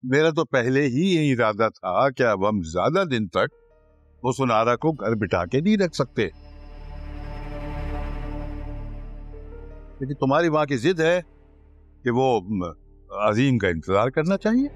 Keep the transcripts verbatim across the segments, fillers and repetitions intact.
मेरा तो पहले ही यही इरादा था कि अब हम ज्यादा दिन तक वो सुनारा को घर बिठा के नहीं रख सकते, लेकिन तुम्हारी माँ की जिद है कि वो अजीम का इंतजार करना चाहिए।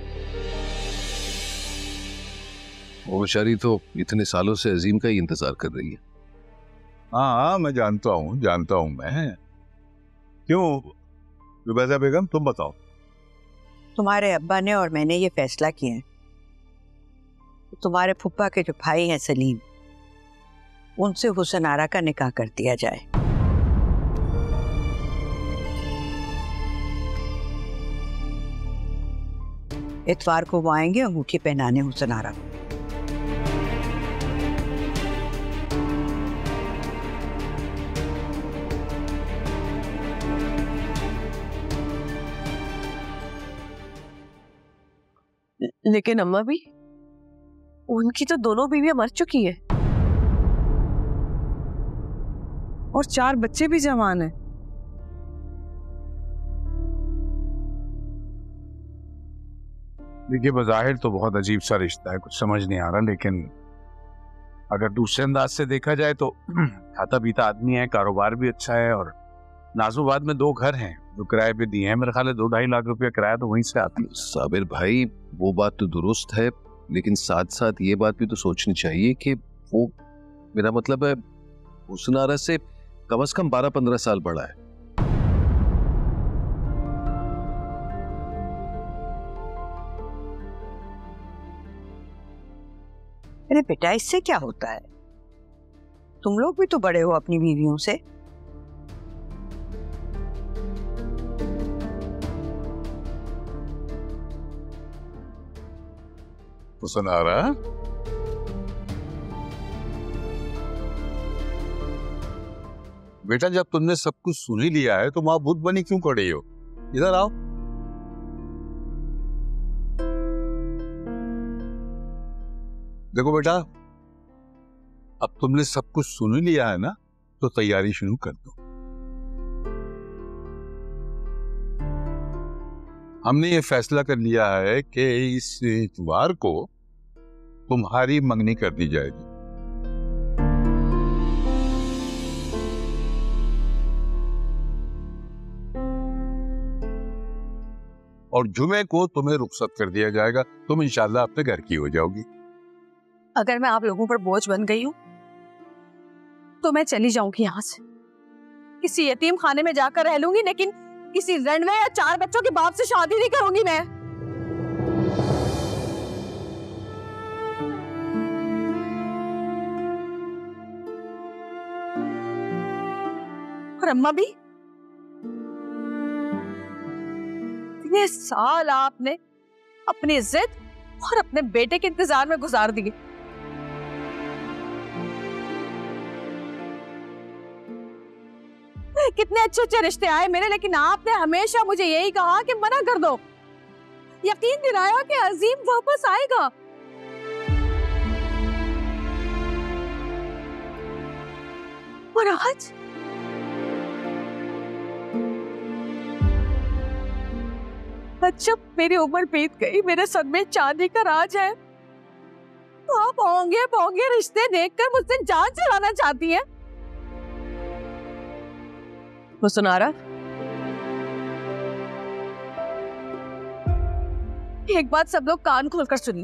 वो बेचारी तो इतने सालों से अजीम का ही इंतजार कर रही है। हाँ हाँ मैं जानता हूँ जानता हूँ मैं। क्यों रुबैदा बेगम, तुम बताओ। तुम्हारे अब्बा ने और मैंने ये फैसला किया है, तुम्हारे फुप्पा के जो भाई हैं सलीम, उनसे हुसन आरा का निकाह कर दिया जाए। इतवार को वो आएंगे अंगूठी पहनाने हुसन आरा को। लेकिन अम्मा भी, उनकी तो दोनों बीवियां मर चुकी हैं और चार बच्चे भी जवान हैं। देखिए बज़ाहिर तो बहुत अजीब सा रिश्ता है, कुछ समझ नहीं आ रहा, लेकिन अगर दूसरे अंदाज से देखा जाए तो खाता पीता आदमी है, कारोबार भी अच्छा है और नाजुबाद में दो घर हैं जो किराए पे दिए हैं। मेरे ख्याल है दो ढाई लाख रुपया किराया तो वहीं से आती है। साबिर भाई वो बात तो दुरुस्त है, लेकिन साथ साथ ये बात भी तो सोचनी चाहिए कि वो, मेरा मतलब है, हुसन आरा से कम से कम बारह पंद्रह साल बड़ा है। अरे बेटा, इससे क्या होता है? तुम लोग भी तो बड़े हो अपनी बीवियों से। हुसन आरा, बेटा जब तुमने सब कुछ सुन ही लिया है तो मां भूत बनी क्यों खड़ी हो? इधर आओ। देखो बेटा, अब तुमने सब कुछ सुन ही लिया है ना, तो तैयारी शुरू कर दो। हमने ये फैसला कर लिया है कि इस इतवार को तुम्हारी मंगनी कर दी जाएगी। और जुमे को तुम्हें रुखसत कर दिया जाएगा। तुम इंशाल्लाह अपने घर की हो जाओगी। अगर मैं आप लोगों पर बोझ बन गई हूँ तो मैं चली जाऊंगी यहाँ से, किसी यतीम खाने में जाकर रह लूंगी, लेकिन किसी रणवे या चार बच्चों के बाप से शादी नहीं करूंगी मैं। और अम्मा भी, इतने साल आपने अपनी जिद और अपने बेटे के इंतजार में गुजार दिए। कितने अच्छे अच्छे रिश्ते आए मेरे, लेकिन आपने हमेशा मुझे यही कहा कि मना कर दो, यकीन दिलाया कि अजीम वापस आएगा। और आज जब मेरी उम्र बीत गई, मेरे सर में चांदी का राज है, तो आप होंगे बोंगे रिश्ते देखकर मुझसे जान चुराना चाहती हैं। हुसन आरा, एक बात सब लोग कान खोलकर सुनिए,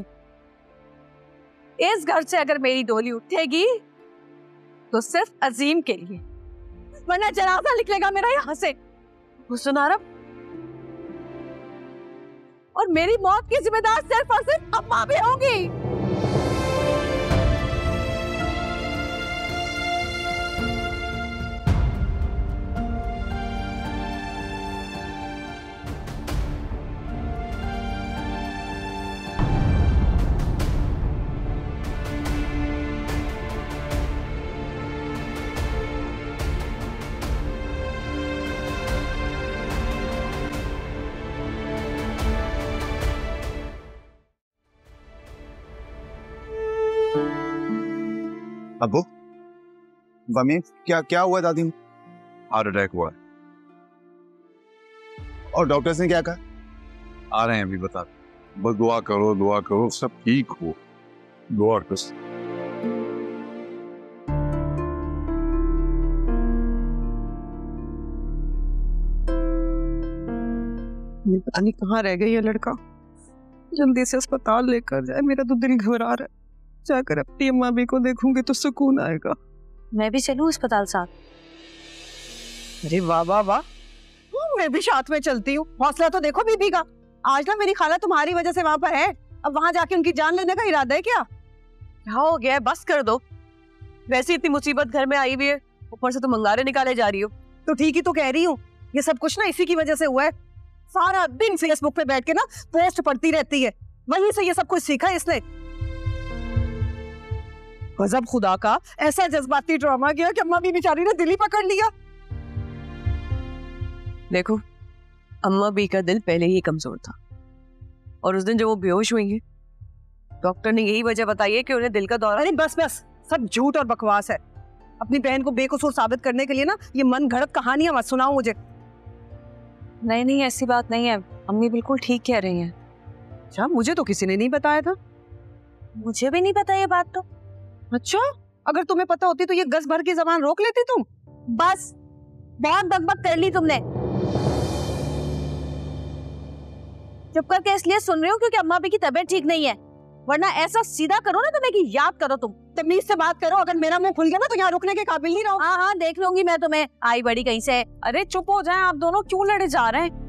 इस घर से अगर मेरी डोली उठेगी तो सिर्फ अजीम के लिए, वरना जनाजा निकलेगा मेरा यहाँ से। हुसन आरा, और मेरी मौत की जिम्मेदार सिर्फ और सिर्फ अम्मा भी होंगी। अब्बू, वमी क्या क्या हुआ दादी? हार्ट अटैक हुआ है। और डॉक्टर्स ने क्या कहा? आ रहे हैं अभी, बता। बस दुआ करो, दुआ करो, सब ठीक हो। दुआ कर। पता नहीं कहाँ रह गया ये लड़का, जल्दी से अस्पताल लेकर जाए, मेरा तो दिल घबरा रहा है। जाकर अपनी अम्मा भी को देखूंगी तो सुकून आएगा। मैं भी चलूं अस्पताल साथ? अरे वाह वाह वाह, मैं भी साथ में चलती हूँ। हौसला तो देखो बीबी का। आज ना मेरी खाला तुम्हारी वजह से वहां पर है, अब वहां जाके उनकी जान लेने का इरादा है क्या? क्या हो गया है, बस कर दो। वैसे इतनी मुसीबत घर में आई हुई है, ऊपर से तुम अंगारे निकाले जा रही हो। तो ठीक ही तो कह रही हूँ, ये सब कुछ ना इसी की वजह से हुआ है। सारा दिन फेसबुक पे बैठ के ना पोस्ट पढ़ती रहती है, वहीं से ये सब कुछ सीखा है इसने। गजब खुदा का, ऐसा जज्बाती ड्रामा किया कि अम्मा भी बेचारी ने दिल ही पकड़ लिया। देखो, अम्मा बी का दिल पहले ही कमजोर था, और उस दिन जब वो बेहोश हुई है, डॉक्टर ने यही वजह बताई है कि उन्हें दिल का दौरा। अरे बस बस, सब झूठ और बकवास है। अपनी बहन को बेकसूर साबित करने के लिए ना ये मन घड़त कहानियां मत सुनाओ मुझे। नहीं नहीं, ऐसी बात नहीं है, अम्मी बिल्कुल ठीक कह रही हैं। अच्छा, मुझे तो किसी ने नहीं बताया था। मुझे भी नहीं पता ये बात तो। अच्छा, अगर तुम्हें पता होती तो ये गस भर की जबान रोक लेती तुम। बस, बहुत बकबक कर ली तुमने। चुप करके इसलिए सुन रही हूँ क्योंकि अम्मा भी की तबीयत ठीक नहीं है, वरना ऐसा सीधा करो ना तुम्हें कि याद करो। तुम तमीज से बात करो, अगर मेरा मुंह खुल गया ना तो यहाँ रुकने के काबिल नहीं रहो। हाँ हाँ, देख लूंगी मैं तुम्हें, आई बड़ी कहीं से। अरे चुप हो जाएं, आप दोनों क्यों लड़े जा रहे हैं?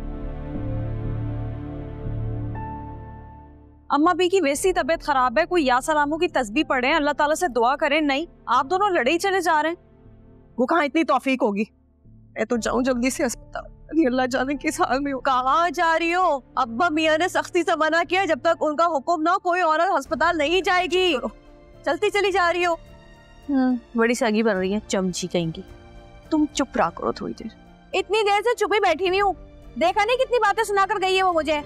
अम्मा बी की वैसी तबीयत खराब है, कोई या सलामों की तस्बीह पढ़े, अल्लाह ताला से दुआ करें। नहीं, आप दोनों लड़े ही चले जा रहे हैं। वो कहाँ इतनी तौफीक होगी। मैं तो जाऊं जल्दी से अस्पताल, अल्लाह जाने किस हाल में हो। कहाँ जा रही हो? अब्बा मियाँ ने सख्ती से मना किया, जब तक उनका हुक्म ना कोई औरत अस्पताल नहीं जाएगी। चलती चली जा रही हो। हम्म, बड़ी सगी बन रही है, चमची कहीं की। तुम चुप रहा करो थोड़ी देर। इतनी देर से चुप ही बैठी हुई हूँ, देखा नहीं कितनी बातें सुनाकर गई है वो मुझे।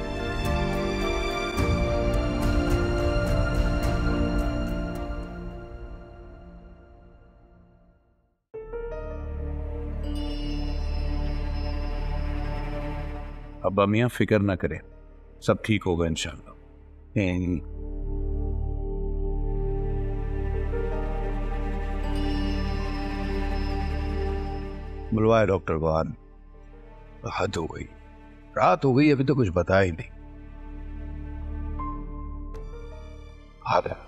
अब्बा मियाँ फिक्र ना करें, सब ठीक होगा इंशाल्लाह। बुलवाए डॉक्टर को। आज हद हो गई, रात हो गई, अभी तो कुछ बताया ही नहीं। आ रहा।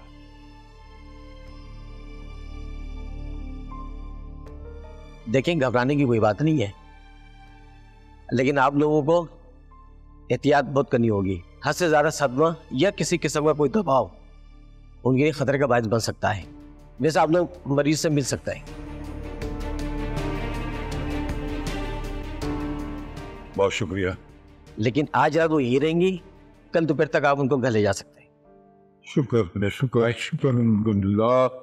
देखें, घबराने की कोई बात नहीं है, लेकिन आप लोगों को एहतियात बहुत करनी होगी। हद से ज्यादा सदमा या किसी किस्म का कोई दबाव उनके लिए खतरे का बायस बन सकता है। वैसे आप लोग मरीज से मिल सकते हैं। बहुत शुक्रिया। लेकिन आज रात वो यही रहेंगी, कल दोपहर तक आप उनको घर ले जा सकते हैं। शुक्र शुक्र शुक्र अल्हम्दुलिल्लाह।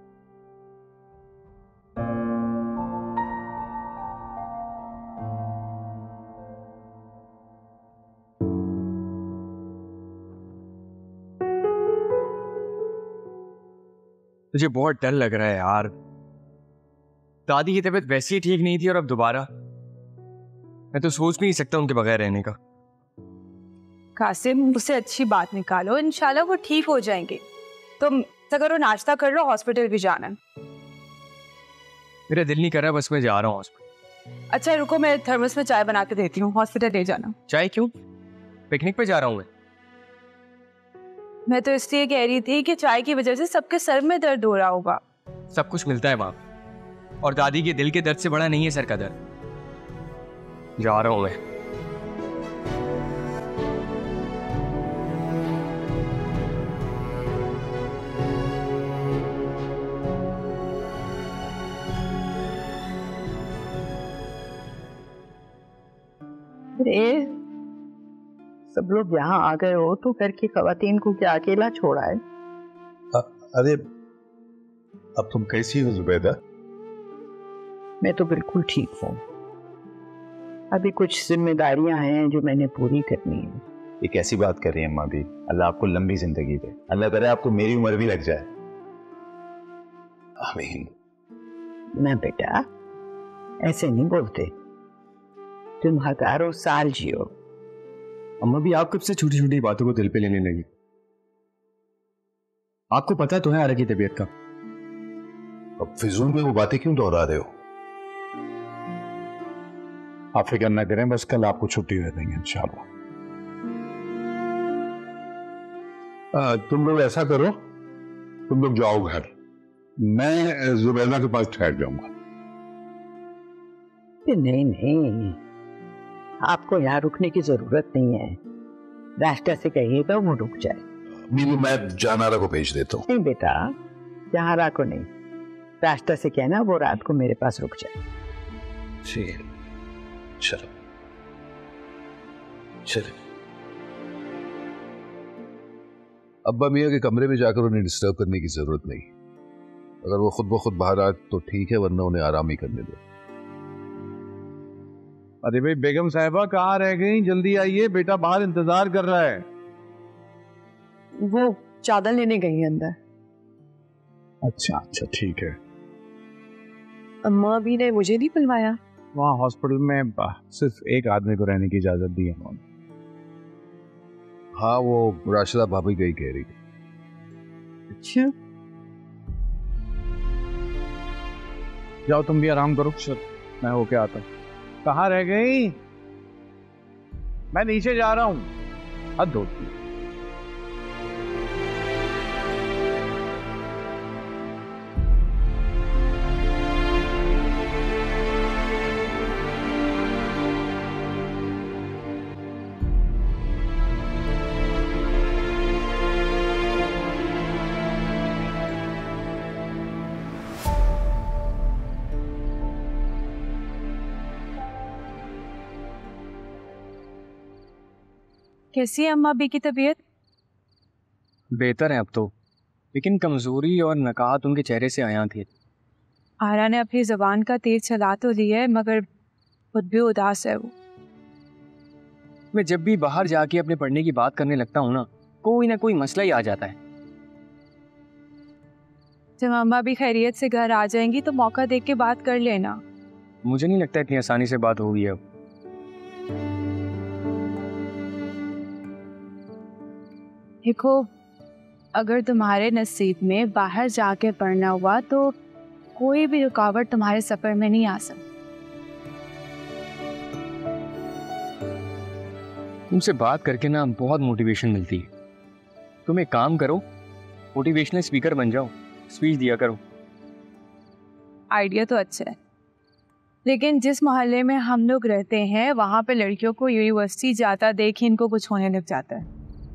मुझे बहुत डर लग रहा है यार। दादी की तबीयत वैसे ही ठीक नहीं थी और अब दोबारा। मैं तो सोच भी नहीं सकता उनके बगैर रहने का। कासिम, उससे अच्छी बात निकालो, इंशाल्लाह वो ठीक हो जाएंगे। तुम करो, नाश्ता कर लो, हॉस्पिटल भी जाना है। मेरा दिल नहीं कर रहा, बस मैं जा रहा हूँ हॉस्पिटल। अच्छा रुको, मैं थर्मस में चाय बना के देती हूँ, हॉस्पिटल ले जाना। चाय क्यों? पिकनिक पे जा रहा हूँ मैं। मैं तो इसलिए कह रही थी कि चाय की वजह से सबके सर में दर्द हो रहा होगा। सब कुछ मिलता है वहाँ, और दादी के दिल के दर्द से बड़ा नहीं है सर का दर्द। जा रहा हूँ मैं। अरे सब लोग यहाँ आ गए हो तो घर की खवातीन को क्या अकेला छोड़ा है? अरे अब तुम कैसी हो जुबैदा? मैं तो बिल्कुल ठीक हूँ। अभी कुछ जिम्मेदारियां हैं जो मैंने पूरी करनी है। ये कैसी बात कर रही है अम्मा भी? अल्लाह आपको लंबी जिंदगी दे, अल्लाह करे आपको मेरी उम्र भी लग जाए। आमीन। ना बेटा, ऐसे नहीं बोलते। तुम हजारों साल जियो, अम्मा भी आप कब से छोटी छोटी बातों को दिल पे लेने लगी? आपको पता तो है आरा की तबीयत का। अब फिजूल में वो बातें क्यों दोहरा रहे हो? आप फिक्र न करें, बस कल आपको छुट्टी दे देंगे इंशाल्लाह। आ, तुम लोग ऐसा करो, तुम लोग जाओ घर, मैं जुबैदा के पास ठहर जाऊंगा। नहीं नहीं, आपको यहाँ रुकने की जरूरत नहीं है। रास्ता से कहिएगा वो रुक जाए। मीनू, मैं जहानारा को भेज देता हूँ। नहीं बेटा, जहानारा को नहीं, रास्ता से कहना वो रात को मेरे पास रुक जाए। ठीक, चलो चलो। अब्बा मियाँ के कमरे में जाकर उन्हें डिस्टर्ब करने की जरूरत नहीं। अगर वो खुद ब खुद बाहर आए तो ठीक है, वरना उन्हें आराम ही करने दो। अरे भाई बेगम साहिबा कहाँ रह गई? जल्दी आइए, बेटा बाहर इंतजार कर रहा है। वो चादर लेने गई है अंदर। अच्छा अच्छा ठीक है। अम्मा भी ने मुझे नहीं बुलवाया? वहाँ हॉस्पिटल में सिर्फ एक आदमी को रहने की इजाजत दी है उन्होंने। हाँ, वो राशिदा भाभी गई कह रही। अच्छा, जाओ तुम भी आराम करो, मैं होके आता हूँ। कहाँ रह गई? मैं नीचे जा रहा हूँ। हद होती है। कैसी है अम्मा अभी की तबीयत? बेहतर है अब तो, लेकिन कमजोरी और नकाहत उनके चेहरे से आया थी। आरा ने अपनी जबान का तेज चला तो लिया है, मगर खुद भी उदास है वो। मैं जब भी बाहर जाके अपने पढ़ने की बात करने लगता हूँ ना, कोई ना कोई मसला ही आ जाता है। जब अम्मा भी खैरियत से घर आ जाएंगी तो मौका देख के बात कर लेना। मुझे नहीं लगता इतनी आसानी से बात होगी अब। देखो, अगर तुम्हारे नसीब में बाहर जाके पढ़ना हुआ तो कोई भी रुकावट तुम्हारे सफर में नहीं आ सकती। तुमसे बात करके ना बहुत मोटिवेशन मिलती है। तुम एक काम करो, मोटिवेशनल स्पीकर बन जाओ, स्पीच दिया करो। आइडिया तो अच्छा है, लेकिन जिस मोहल्ले में हम लोग रहते हैं वहाँ पे लड़कियों को यूनिवर्सिटी जाता देख इनको कुछ होने लग जाता है।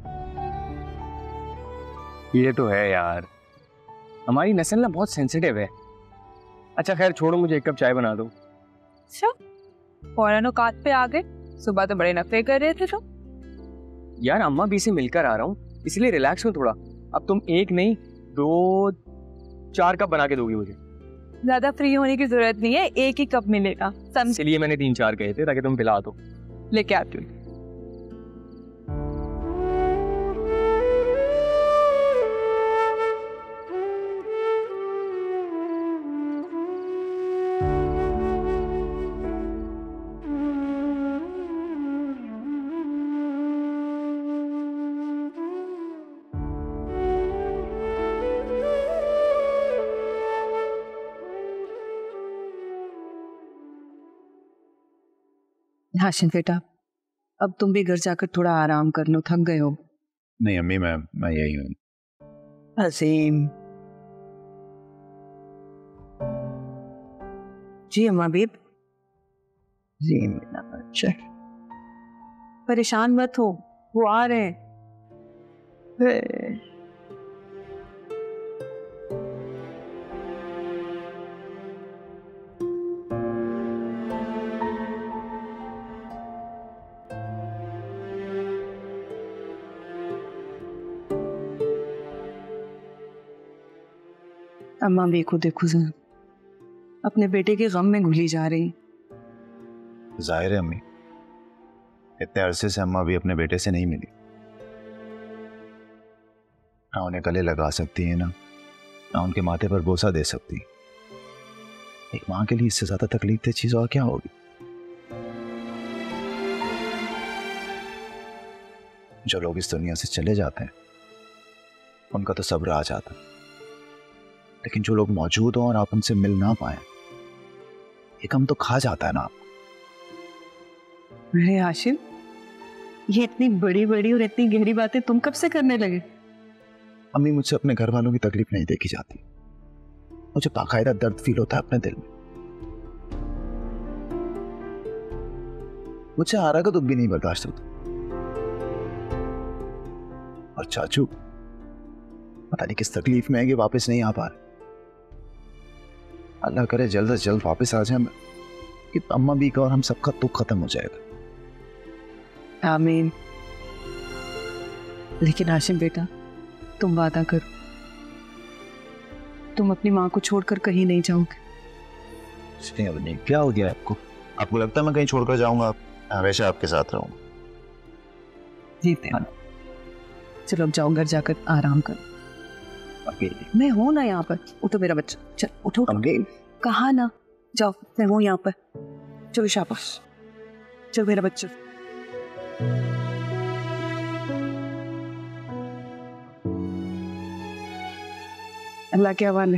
ये तो है यार, हमारी नस्ल ना बहुत सेंसिटिव है। अच्छा खैर छोड़ो, मुझे एक कप चाय बना दो। अच्छा, फौरन औकात पे आ गए। सुबह तो बड़े नखरे कर रहे थे तुम। यार अम्मा भी से मिलकर आ रहा हूँ, इसलिए रिलैक्स हो थोड़ा। अब तुम एक नहीं दो चार कप बना के दोगी मुझे। ज्यादा फ्री होने की जरूरत नहीं है, एक ही कप मिलेगा। इसलिए मैंने तीन चार कहे थे ताकि तुम पिला दो। लेके आती हूँ। हाशिम बेटा, अब तुम भी घर जाकर थोड़ा आराम कर लो, थक गए हो। नहीं अम्मी, मैं मैं यही हूँ। अजीम जी अम्मा बेब। जी मेरा बच्चा, परेशान मत हो, वो आ रहे हैं। अम्मा बे को देखो जरा, अपने बेटे के गम में घुली जा रही। जाहिर है अम्मी, इतने अरसे से अम्मा भी अपने बेटे से नहीं मिली। ना उन्हें गले लगा सकती है, ना ना उनके माथे पर बोसा दे सकती। एक माँ के लिए इससे ज्यादा तकलीफ दे चीज और क्या होगी। जो लोग इस दुनिया से चले जाते हैं उनका तो सब्र आ जाता है, लेकिन जो लोग मौजूद हों और आप उनसे मिल ना पाए, ये गम तो खा जाता है ना आपको। अरे हाशिम, ये इतनी बड़ी बड़ी और इतनी गहरी बातें तुम कब से करने लगे? अम्मी, मुझसे अपने घर वालों की तकलीफ नहीं देखी जाती, मुझे बाकायदा दर्द फील होता है अपने दिल में। मुझे आरा का दुख भी नहीं बर्दाश्त होता। और चाचू पता नहीं किस तकलीफ में है कि वापस नहीं आ पा रहे। अल्लाह करे जल्द से जल्द वापस आ जाए कि अम्मा भी का और हम सबका दुख खत्म हो जाएगा। आमीन। लेकिन हाशिम बेटा, तुम वादा करो, तुम अपनी माँ को छोड़कर कहीं नहीं जाओगे। नहीं, क्या हो गया आपको? आपको लगता है मैं कहीं छोड़कर जाऊंगा? हमेशा आपके साथ रहूंगा। जीते हैं। चलो अब जाओ, घर जाकर आराम करो। मैं हूं ना यहाँ पर। उठो मेरा बच्चा, चल उठो। कहा ना, जाओ, मैं हूं यहाँ पर। चलो शाबाश, चलो मेरा बच्चा। अल्लाह के हवाले।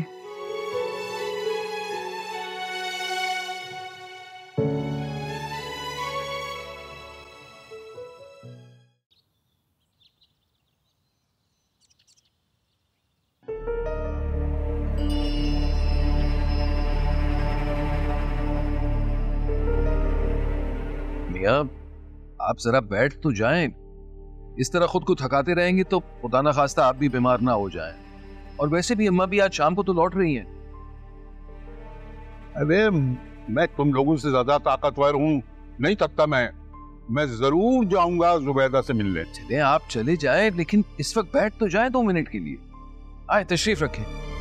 मियां, आप जरा बैठ तो जाएं। इस तरह खुद को थकाते रहेंगे तो खुदा ना खास्ता आप भी बीमार ना हो जाएं। और वैसे भी अम्मा भी आज शाम को तो लौट रही हैं। अरे मैं तुम लोगों से ज्यादा ताकतवर हूँ, नहीं थकता मैं। मैं जरूर जाऊंगा जुबैदा से मिलने। चले आप चले जाएं, लेकिन इस वक्त बैठ तो जाएं दो मिनट के लिए। आए, तशरीफ रखें।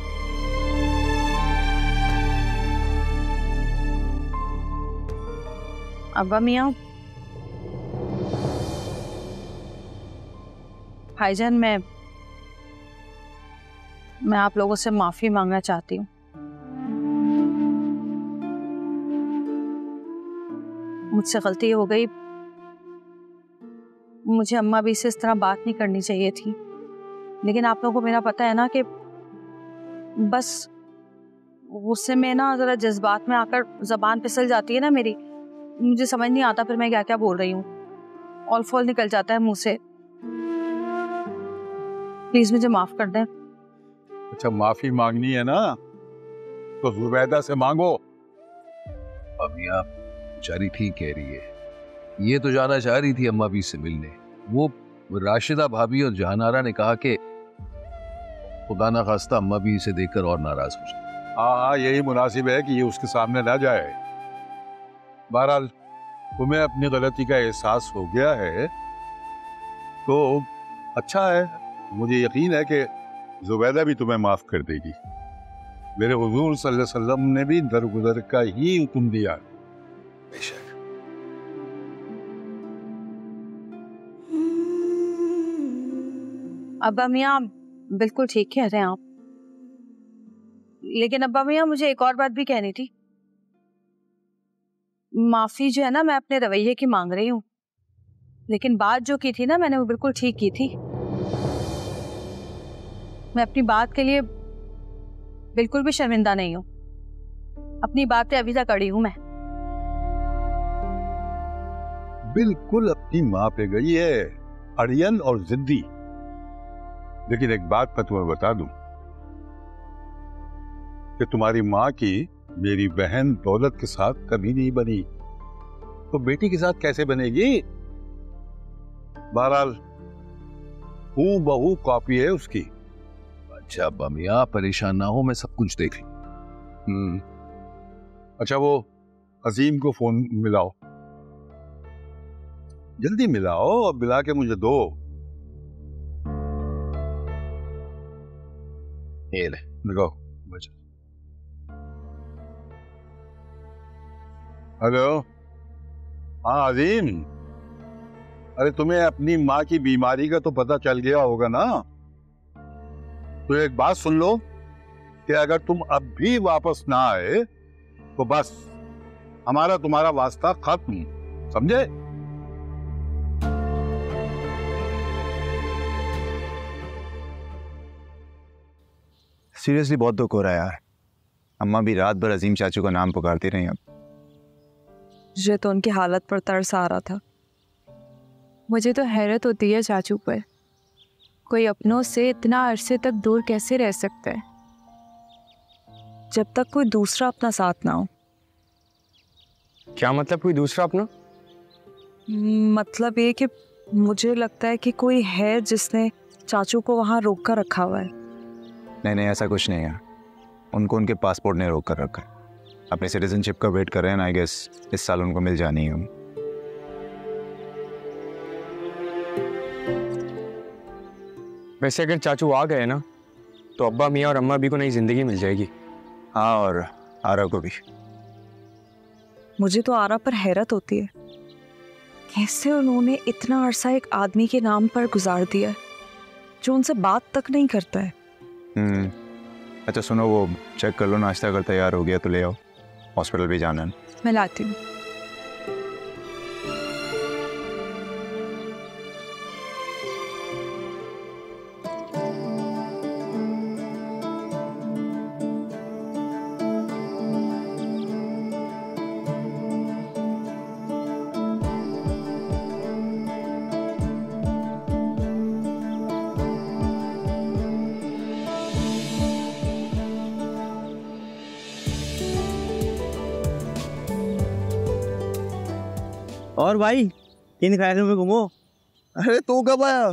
अब्बा मियाँ, भाईजान, मैं मैं आप लोगों से माफी मांगना चाहती हूँ। मुझसे गलती हो गई। मुझे अम्मा भी से इस तरह बात नहीं करनी चाहिए थी, लेकिन आप लोगों को मेरा पता है ना कि बस गुस्से में ना जरा जज्बात में आकर जबान फिसल जाती है ना मेरी। मुझे समझ नहीं आता फिर मैं क्या क्या बोल रही हूँ, ऑल फॉल निकल जाता है मुंह से। प्लीज मुझे माफ कर दें। अच्छा, माफी मांगनी है ना तो जुबैदा से मांगो। अभी आप बेचारी ठीक कह रही है। ये तो जाना चाह रही थी अम्मा भी से मिलने। वो राशिदा भाभी और जहानारा ने कहा कि खुदा ना खास्ता अम्मा भी इसे देखकर और नाराज हो जाए। हाँ हाँ, यही मुनासिब है कि ये उसके सामने ना जाए। बहरहाल तुम्हें अपनी गलती का एहसास हो गया है तो अच्छा है। मुझे यकीन है कि जुबैदा भी तुम्हें माफ कर देगी। मेरे हुजूर सल्लल्लाहु अलैहि वसल्लम ने भी दरगुजर का ही हुक्म दिया। बेशक। अब्बा मियाँ बिल्कुल ठीक कह रहे हैं आप, लेकिन अब्बा मियाँ मुझे एक और बात भी कहनी थी। माफी जो है ना, मैं अपने रवैये की मांग रही हूँ, लेकिन बात जो की थी ना मैंने वो बिल्कुल ठीक की थी। मैं अपनी बात के लिए बिल्कुल भी शर्मिंदा नहीं हूँ। अपनी बात पे अभी तक अड़ी हूँ मैं। बिल्कुल अपनी माँ पे गई है, अड़ियन और जिद्दी। लेकिन एक बात मैं तुम्हें बता दूं कि तुम्हारी माँ की मेरी बहन दौलत के साथ कभी नहीं बनी, तो बेटी के साथ कैसे बनेगी? बहरहाल हूँ बहू कॉपी है उसकी। अच्छा अब्बा मियाँ, परेशान ना हो, मैं सब कुछ देख लूं। हम्म अच्छा, वो अजीम को फोन मिलाओ, जल्दी मिलाओ और मिला के मुझे दो। ये ले, लगाओ। हेलो, हाँ अजीम, अरे तुम्हें अपनी माँ की बीमारी का तो पता चल गया होगा ना? तो एक बात सुन लो कि अगर तुम अब भी वापस ना आए तो बस हमारा तुम्हारा वास्ता खत्म, समझे? सीरियसली बहुत दुख हो रहा है यार। अम्मा भी रात भर अजीम चाचू का नाम पुकारती रही। अब मुझे तो उनकी हालत पर तरस आ रहा था। मुझे तो हैरत होती है चाचू पर, कोई अपनों से इतना अरसे तक दूर कैसे रह सकता है जब तक कोई दूसरा अपना साथ ना हो। क्या मतलब कोई दूसरा अपना? मतलब ये कि मुझे लगता है कि कोई है जिसने चाचू को वहाँ रोक कर रखा हुआ है। नहीं नहीं, ऐसा कुछ नहीं है। उनको उनके पासपोर्ट ने रोक कर रखा है। अपने सिटीजनशिप का वेट कर रहे हैं। आई गेस इस साल उनको मिल जानी है। वैसे अगर चाचू आ गए ना तो अब्बा मियाँ और अम्मा भी को नई जिंदगी मिल जाएगी। हाँ, और आरा को भी। मुझे तो आरा पर हैरत होती है, कैसे उन्होंने इतना अरसा एक आदमी के नाम पर गुजार दिया जो उनसे बात तक नहीं करता है। हम्म अच्छा सुनो, वो चेक कर लो नाश्ता अगर तैयार हो गया तो ले आओ, हॉस्पिटल भी जाना है। मैं लाती हूँ। और भाई किन ख्यालों में घूमो? अरे तू कब आया?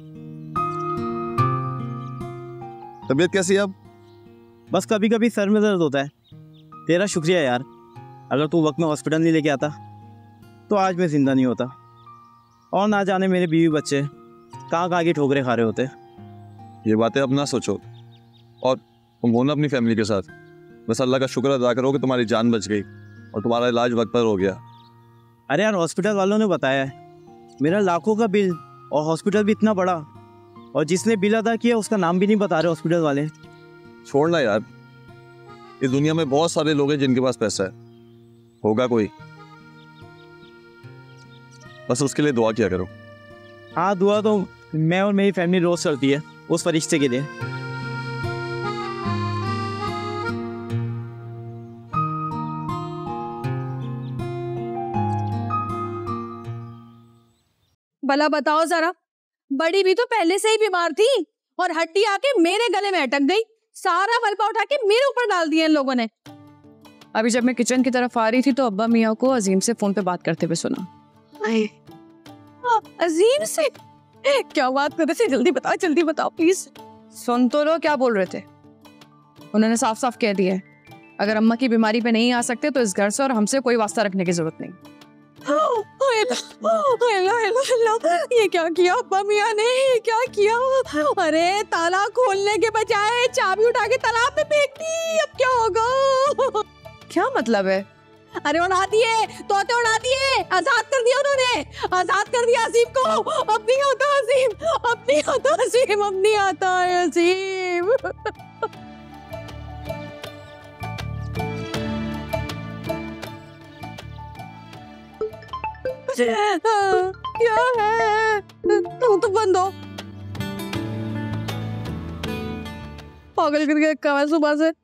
तबीयत कैसी है अब? बस कभी कभी सर में दर्द होता है। तेरा शुक्रिया यार, अगर तू वक्त में हॉस्पिटल नहीं लेके आता तो आज मैं जिंदा नहीं होता। और ना जाने मेरे बीवी बच्चे कहाँ कहाँ की ठोकरें खा रहे होते। ये बातें अब ना सोचो और तुम हो ना अपनी फैमिली के साथ। बस अल्लाह का शुक्र अदा करो कि तुम्हारी जान बच गई और तुम्हारा इलाज वक्त पर हो गया। अरे यार, हॉस्पिटल वालों ने बताया है मेरा लाखों का बिल, और हॉस्पिटल भी इतना बड़ा, और जिसने बिल अदा किया उसका नाम भी नहीं बता रहे हॉस्पिटल वाले। छोड़ना यार, इस दुनिया में बहुत सारे लोग हैं जिनके पास पैसा है, होगा कोई, बस उसके लिए दुआ किया करो। हाँ, दुआ तो मैं और मेरी फैमिली रोज करती है उस फरिश्ते के लिए। भला बताओ जरा, बड़ी भी तो पहले से ही बीमार थी और हड्डी आके मेरे गले में अटक गई। सारा मलबा उठा के मेरे ऊपर डाल दिया इन लोगों ने। अभी जब मैं किचन की तरफ आ रही थी तो अब्बा मियाँ को अजीम से फोन पे बात करते हुए सुना। अजीम से? क्या बात कर रहे थे? जल्दी बताओ, जल्दी बताओ प्लीज। सुन तो लो क्या बोल रहे थे। उन्होंने साफ साफ कह दिया है अगर अम्मा की बीमारी पे नहीं आ सकते तो इस घर से और हमसे कोई वास्ता रखने की जरूरत नहीं। हेलो हेलो हेलो, ये क्या किया अब्बा मियाँ ने? ये क्या किया? अरे ताला खोलने के बजाय चाबी उठा के तालाब में फेंक दी। अब क्या होगा? क्या मतलब है? अरे उड़ा दिए, तोते उड़ा दिए, आजाद कर दिया उन्होंने, आजाद कर दिया अजीम को। अब नहीं आता अजीम, अब नहीं आता अजीम, अब नहीं आता है अजीम। क्या है? तुम तो बंद हो। पागल करके रखा है सुबह से।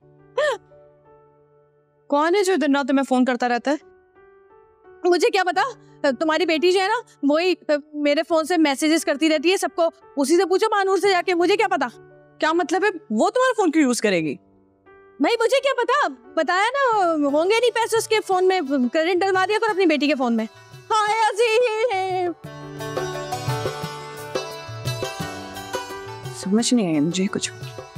कौन है जो दिन रात तुम्हें फोन करता रहता है? मुझे क्या पता, तुम्हारी बेटी जो है ना वही मेरे फोन से मैसेजेस करती रहती है सबको। उसी से पूछो मानूर से जाके, मुझे क्या पता। क्या मतलब है? वो तुम्हारा फोन क्यों यूज करेगी? भाई मुझे क्या पता, बताया ना होंगे नहीं पैसे उसके फोन में, करंट डलवा दिया कर अपनी बेटी के फोन में। हाय अजीम, समझ नहीं आया मुझे कुछ।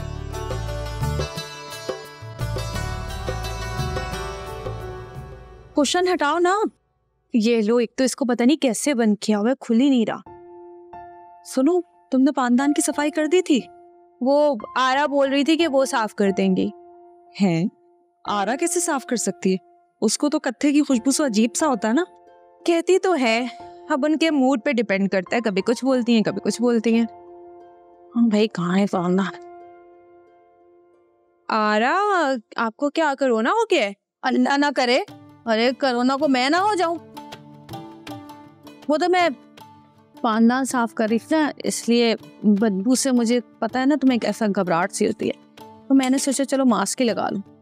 क्वेश्चन हटाओ ना। ये लो, एक तो इसको पता नहीं कैसे बंद किया हुआ है, खुल ही नहीं रहा। सुनो, तुमने पानदान की सफाई कर दी थी? वो आरा बोल रही थी कि वो साफ कर देंगी। हैं? आरा कैसे साफ कर सकती है? उसको तो कत्थे की खुशबू से अजीब सा होता है ना। कहती तो है, अब उनके मूड पे डिपेंड करता है, कभी कुछ बोलती हैं कभी कुछ बोलती हैं। भाई कहाँ है पानदान? आरा, आपको क्या कोरोना हो गया है? अल्लाह ना करे, अरे कोरोना को मैं ना हो जाऊं। वो तो मैं पानदान साफ कर रही थी ना, इसलिए बदबू से मुझे पता है ना तुम्हें कैसा घबराहट सी होती है। तो मैंने सोचा चलो मास्क ही लगा लूं।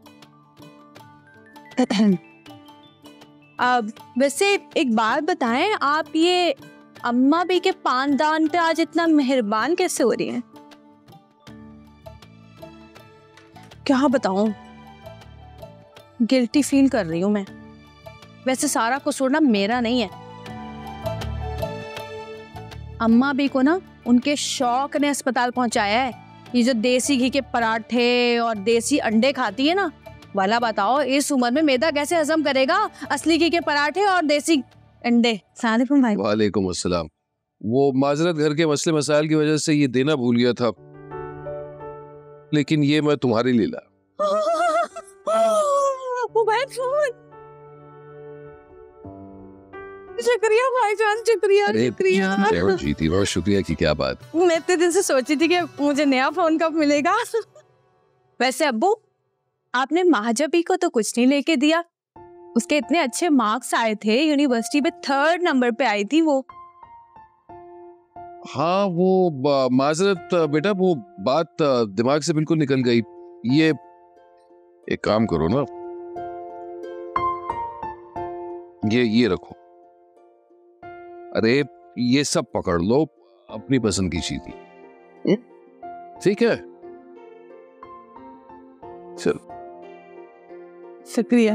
अब वैसे एक बात बताएं, आप ये अम्मा भी के पानदान पे आज इतना मेहरबान कैसे हो रही हैं? क्या बताऊं, गिल्टी फील कर रही हूं मैं। वैसे सारा कसूर ना मेरा नहीं है, अम्मा भी को ना उनके शौक ने अस्पताल पहुंचाया है। ये जो देसी घी के पराठे और देसी अंडे खाती है ना, वाला बताओ इस उम्र में मैदा कैसे हजम करेगा असली घी के पराठे और देसी अंडे। सलाम भाई। वालेकुम अस्सलाम। वो माजरत घर के मसले मसाइल की वजह से ये देना भूल गया था, लेकिन ये मैं तुम्हारे लिए ला। Mobile phone. शुक्रिया भाईजान, शुक्रिया शुक्रिया। जीती बहुत शुक्रिया की क्या बात। मैं इतने दिन से सोची थी कि मुझे नया फोन कब मिलेगा। वैसे अब्बू, आपने महाजबी को तो कुछ नहीं लेके दिया। उसके इतने अच्छे मार्क्स आए थे, यूनिवर्सिटी में थर्ड नंबर पे आई थी वो। हाँ वो माजरत बेटा, वो बात दिमाग से बिल्कुल निकल गई। ये एक काम करो ना, ये ये रखो। अरे ये सब पकड़ लो, अपनी पसंद की चीज। ठीक है, चल। शुक्रिया।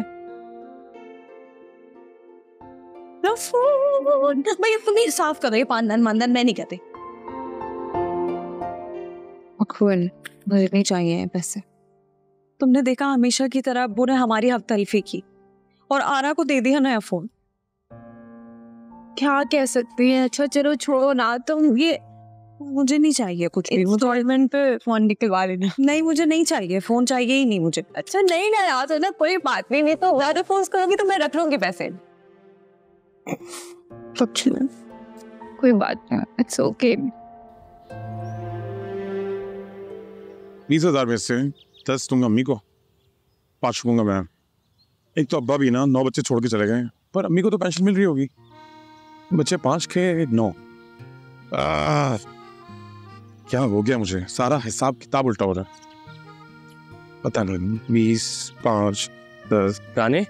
भैया तुम ही साफ करो ये पानदान मानदान, मैं नहीं कहती। अखुल, मुझे नहीं चाहिए पैसे। तुमने देखा हमेशा की तरह अब्बू ने हमारी हफ्तारीफी की और आरा को दे दिया नया फोन। क्या कह सकती है। अच्छा चलो छोड़ो ना, तुम ये मुझे नहीं चाहिए कुछ भी। इंस्टॉलमेंट पे फोन निकलवा लेना। नहीं मुझे नहीं चाहिए, फोन चाहिए ही नहीं मुझे। अच्छा नहीं ना याद है ना, कोई बात नहीं, नहीं तो ज्यादा फोन करोगी तो मैं रख लूंगी पैसे। कोई बात नहीं, इट्स ओके। बीस हजार में से दस दूंगा अम्मी को, पाँच दूंगा मैं। एक तो अब्बा भी ना नौ बच्चे छोड़ के चले गए, पर अम्मी को तो पेंशन मिल रही होगी। बच्चे पाँच के नौ, आ, क्या हो गया मुझे, सारा हिसाब किताब उल्टा हो रहा है। पता नहीं, बीस पाँच दस। राने,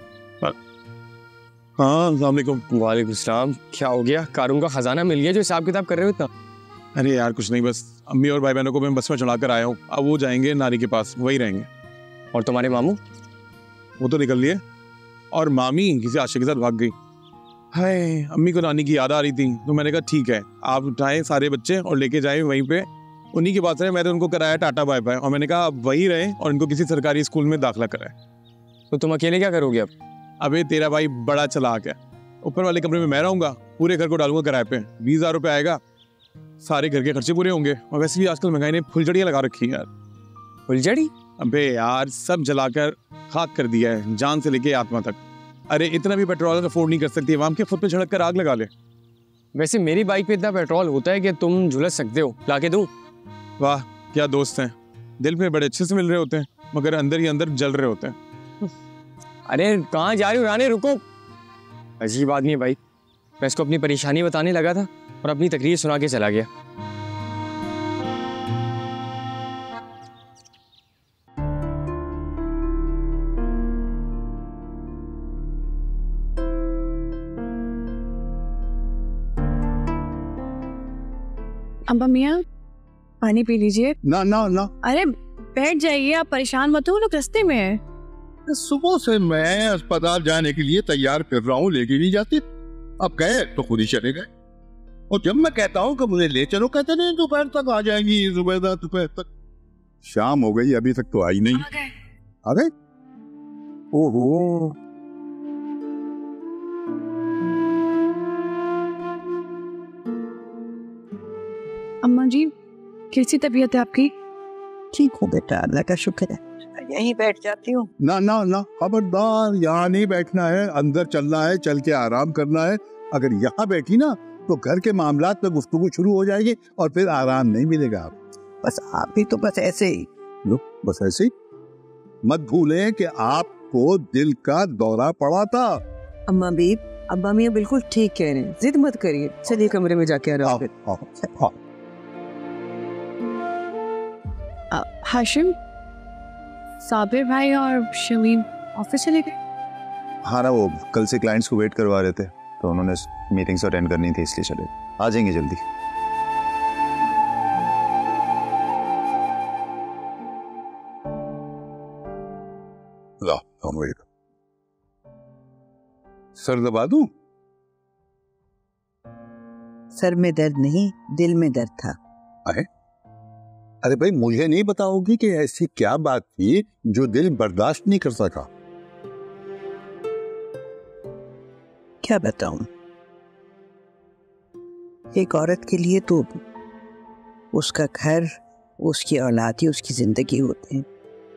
हाँ अस्सलाम वालेकुम। वालेकुम सलाम। क्या हो गया, कारून का खजाना मिल गया जो हिसाब किताब कर रहे हो इतना? अरे यार कुछ नहीं, बस अम्मी और भाई बहनों को मैं बस में चढ़ा कर आया हूँ। अब वो जाएंगे नानी के पास, वही रहेंगे। और तुम्हारे मामू? वो तो निकल लिए, और मामी किसी आशिक के साथ भाग गई। हाय, अम्मी को नानी की याद आ रही थी, तो मैंने कहा ठीक है आप उठाएं सारे बच्चे और लेके जाएं वहीं पे, उन्हीं के पास रहे। मैंने उनको कराया टाटा बाय बाय, और मैंने कहा अब वही रहे और इनको किसी सरकारी स्कूल में दाखिला कराए। तो तुम अकेले क्या करोगे अब? अबे तेरा भाई बड़ा चलाक है, ऊपर वाले कमरे में मैं रहूंगा, पूरे घर को डालूंगा किराए पे, बीस हजार रुपये आएगा, सारे घर के खर्चे पूरे होंगे। और वैसे भी आजकल महंगाई ने फुलझड़ियाँ लगा रखी है यार। फुलझड़ी? अबे यार सब जलाकर खाक कर दिया है, जान से लेके आत्मा तक। अरे इतना भी पेट्रोल अफोर्ड नहीं कर सकती, आवाम के खुद पे झड़क कर आग लगा ले। वैसे मेरी बाइक पे इतना पेट्रोल होता है कि तुम झुलस सकते हो, लाके दूं? वाह क्या दोस्त हैं, दिल में बड़े अच्छे से मिल रहे होते हैं, मगर अंदर ही अंदर जल रहे होते हैं। अरे कहाँ जा रही हो राने, रुको। अजीब आदमी है भाई। मैं इसको अपनी परेशानी बताने लगा था और अपनी तकरीर सुना के चला गया। अब्बा मियाँ पानी पी लीजिए। ना ना ना, अरे बैठ जाइए, आप परेशान मत हो, लोग रास्ते में है। सुबह से मैं अस्पताल जाने के लिए तैयार फिर रहा हूँ, लेके नहीं जाती। अब गए तो खुद ही चले गए, और जब मैं कहता हूँ कि मुझे ले चलो, कहते नहीं दोपहर तक आ जाएंगी, सुबह तक दोपहर तक। शाम हो गई अभी तक तो आई नहीं। आ गए? ओहो, अम्मा जी कैसी तबीयत है आपकी? ठीक हूँ बेटा, अल्लाह का शुक्र है। यहीं बैठ जाती हूँ। ना ना ना, खबरदार, यहाँ नहीं बैठना है, अंदर चलना है, चल के आराम करना है। अगर यहाँ बैठी ना तो घर के मामलात में गुफ्तगू शुरू हो जाएगी और फिर आराम नहीं मिलेगा। आप बस आप भी तो बस ऐसे ही लो, बस ऐसे ही। मत भूलें कि आपको दिल का दौरा पड़ा था। अम्मा भी, अब्बा मियाँ बिल्कुल ठीक कह रहे हैं, जिद मत करिए, चलिए कमरे में जाके आराम करें। हाशिम, साबिर भाई और शमीम ऑफिस चले गए? हाँ ना, वो कल से क्लाइंट्स को वेट करवा रहे थे तो उन्होंने मीटिंग्स अटेंड करनी थी इसलिए चले, आ जाएंगे जल्दी। सर दबा दूं? सर में दर्द नहीं, दिल में दर्द था। अरे अरे भाई, मुझे नहीं बताओगी कि ऐसी क्या बात थी जो दिल बर्दाश्त नहीं कर सका? क्या बताऊं, एक औरत के लिए तो उसका घर, उसकी औलाद ही उसकी जिंदगी होते हैं।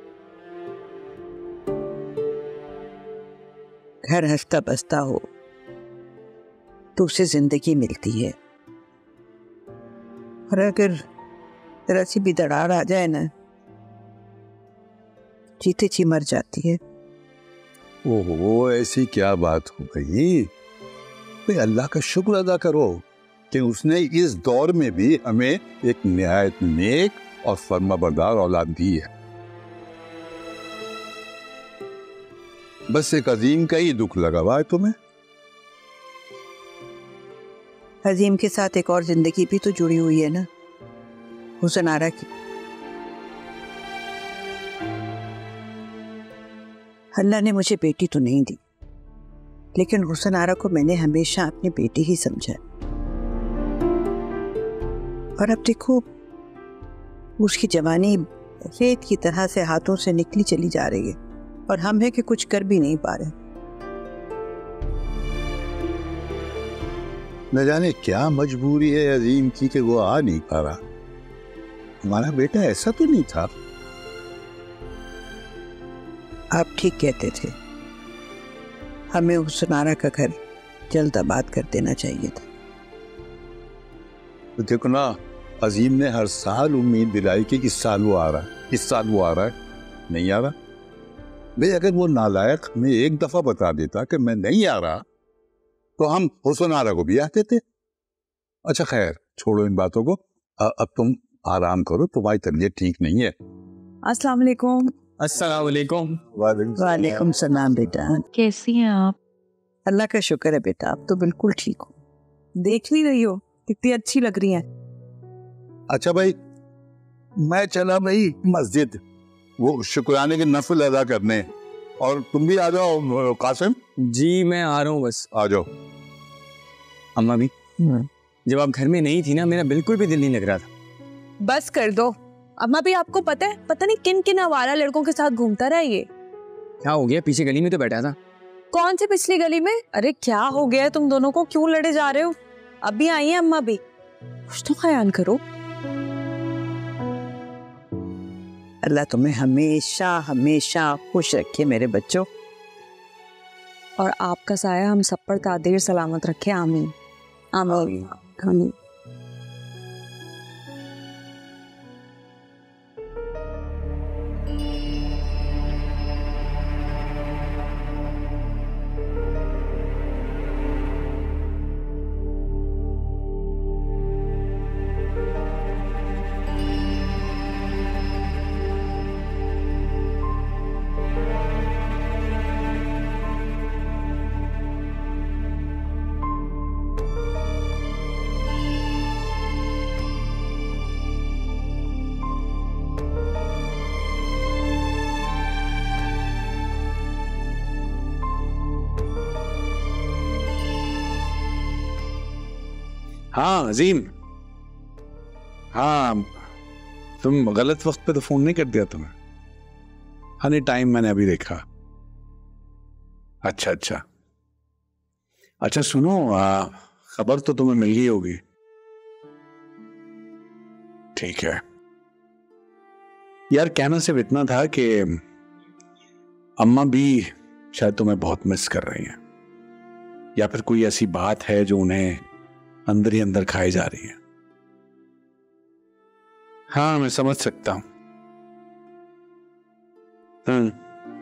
घर हंसता बसता हो तो उसे जिंदगी मिलती है, और अगर जरा सी भी दरार आ जाए ना, जीते जी मर जाती है। ओहो, ऐसी क्या बात हो गई? भाई अल्लाह का शुक्र अदा करो कि उसने इस दौर में भी हमें एक निहायत नेक और फर्माबरदार औलाद दी है। बस एक अजीम का ही दुख लगा हुआ है तुम्हें। अजीम के साथ एक और जिंदगी भी तो जुड़ी हुई है ना, हुसन आरा की। अल्लाह ने मुझे बेटी तो नहीं दी, लेकिन हुसन आरा को मैंने हमेशा अपनी बेटी ही समझा। और अब देखो, उसकी जवानी रेत की तरह से हाथों से निकली चली जा रही है, और हम है कि कुछ कर भी नहीं पा रहे। न जाने क्या मजबूरी है अजीम की कि वो आ नहीं पा रहा। हमारा बेटा ऐसा तो नहीं था। आप ठीक कहते थे, हमें हुसन आरा का घर जल्द आबाद कर देना चाहिए था। तो देखो ना, अजीम ने हर साल उम्मीद दिलाई कि इस साल वो आ रहा है, इस साल वो आ रहा है, नहीं आ रहा। भाई अगर वो नालायक हमें एक दफा बता देता कि मैं नहीं आ रहा, तो हम हुसन आरा को भी आते थे। अच्छा खैर, छोड़ो इन बातों को, अब तुम आराम करो, तुम्हारी तबीयत ठीक नहीं है। अस्सलाम वालेकुम। अस्सलाम वालेकुम। वालेकुम सलाम बेटा, कैसी हैं आप? अल्लाह का शुक्र है बेटा, आप तो बिल्कुल ठीक हो। देख नहीं रही हो कितनी अच्छी लग रही हैं। अच्छा भाई, मैं चला भाई मस्जिद वो शुक्राने के नफल अदा करने, और तुम भी आ जाओ कासिम। जी मैं आ रहा हूँ, बस आ जाओ। अम्मा भी, जब आप घर में नहीं थी ना, मेरा बिल्कुल भी दिल नहीं लग रहा था। बस कर दो अम्मा भी, आपको पता है पता नहीं किन किन आवारा लड़कों के साथ घूमता रहा ये। क्या हो गया? पीछे गली में तो बैठा था। कौन सी पिछली गली में? अरे क्या हो गया है तुम दोनों को, क्यों लड़े जा रहे हो? अभी आई है अम्मा भी, कुछ तो ख्याल करो। अल्लाह तुम्हें हमेशा हमेशा खुश रखे मेरे बच्चों, और आपका साया हम सब पर तादेर सलामत रखे। आमीन आमीन आमीन। हाँ अजीम, हाँ तुम गलत वक्त पे तो फोन नहीं कर दिया तुम्हें। हाँ नहीं, टाइम मैंने अभी देखा। अच्छा अच्छा अच्छा सुनो, आ, खबर तो तुम्हें मिल गई होगी। ठीक है यार, कहना सिर्फ इतना था कि अम्मा भी शायद तुम्हें बहुत मिस कर रही हैं, या फिर कोई ऐसी बात है जो उन्हें अंदर ही अंदर खाई जा रही है। हाँ मैं समझ सकता हूं। हम्म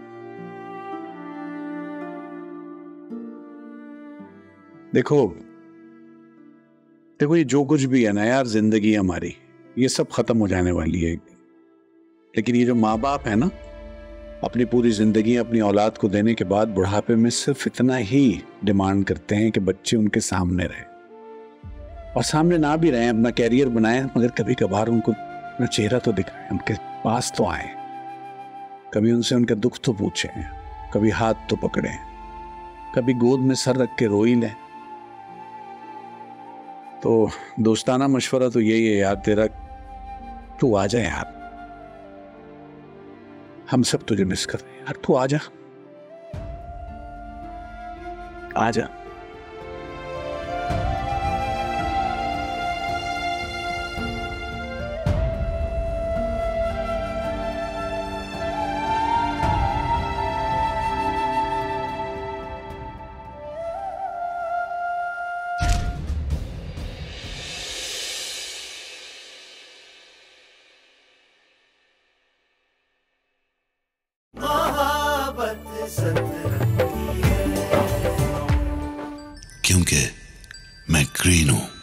देखो देखो ये जो कुछ भी है ना यार, जिंदगी हमारी ये सब खत्म हो जाने वाली है, लेकिन ये जो माँ बाप है ना, अपनी पूरी जिंदगी अपनी औलाद को देने के बाद बुढ़ापे में सिर्फ इतना ही डिमांड करते हैं कि बच्चे उनके सामने रहे, और सामने ना भी रहे, अपना कैरियर बनाएं, मगर कभी कभार उनको अपना चेहरा तो दिखाएं, उनके पास तो आए, कभी उनसे उनके दुख तो पूछें, कभी हाथ तो पकड़ें, कभी गोद में सर रख के रो ही लें। तो दोस्ताना मशवरा तो यही है यार तेरा, तू आ जा यार, हम सब तुझे मिस कर रहे हैं यार, तू आ जा, आ जा। क्योंकि मैं ग्रीन हूं।